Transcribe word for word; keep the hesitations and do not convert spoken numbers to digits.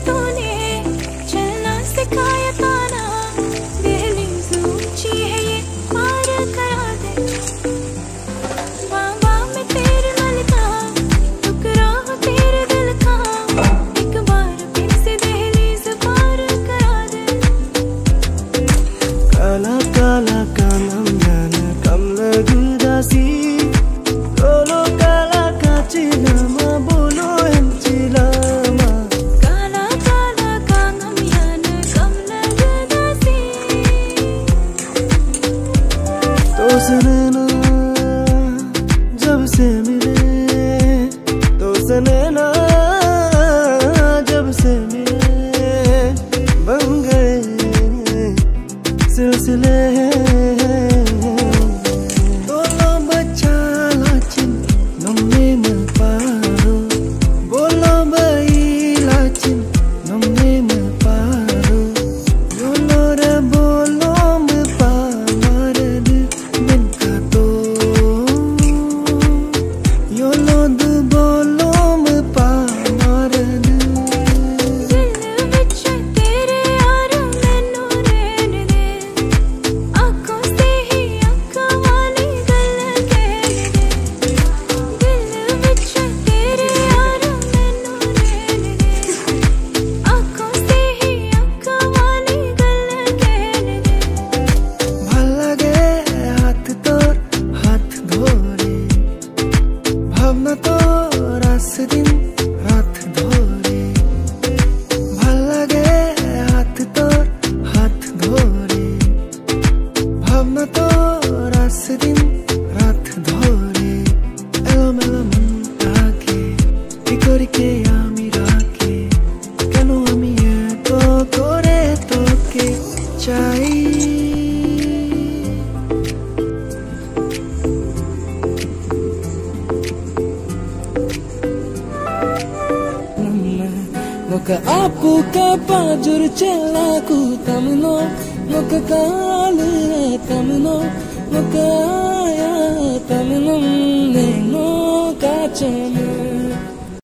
तूने चलना सिखाया ताना, दहलीज ऊंची है ये पार करा दे। बाबा मैं तेरे मलका, टुकड़ा हो तेरे दिल का, एक बार फिर से दहलीज पार करा दे। काला काला कानम जाना कम लगुदासी, बोलो काला काची नामा बोलो एंची लामा। काला काला कांगम यान कम लगदासी, तो सनैना जब से मिले, तो सनैना जब से मिले, बन गए सिलसिले। बोलो बच्चा लाचिन नम्मे में पारो, बोलो बई लाचिन नम्मे में पारो, बोलो रे बोलो में पा मारद बिन का तो, योलो दु बोलो में पा मारद। दिल विच तेरे यार मैनू रहन दे, आंखों से ही आंखों वाली गल कह दे। दिल विच तेरे यार मैनू रहन दे, आंखों से ही आंखों वाली गल कह दे। भल लगे हाथ तोर हाथ धोरे, भावना तो रास दिन रात धोरे। भल लगे हाथ तोर हाथ धोरे, भावना तो रास दिन रात धोरे। एलो मेलो मन ताके इकोरी के आमी राके, केनो आमी एतो करे तोके चाই। Noka apu ka pajur celaku tamno, noka kalu tamno, noka ya tamno ne no ka